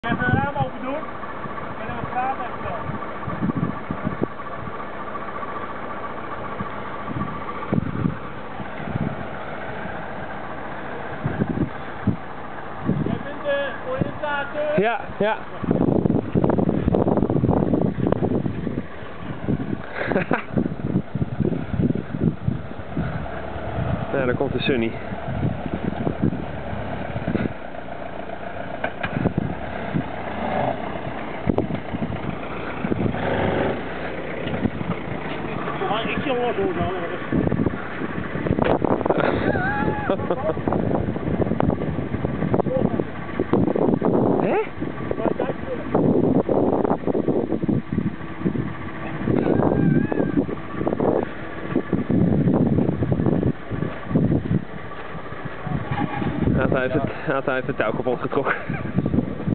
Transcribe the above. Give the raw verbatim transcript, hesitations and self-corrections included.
Even een raam open doen en dan het raam even wel. Jij bent de oriëntator? Ja, ja. Ja, daar komt de Sunny. Maar ik zal wel doen dan. Hé? Hij heeft het, hij heeft het touw kapot getrokken.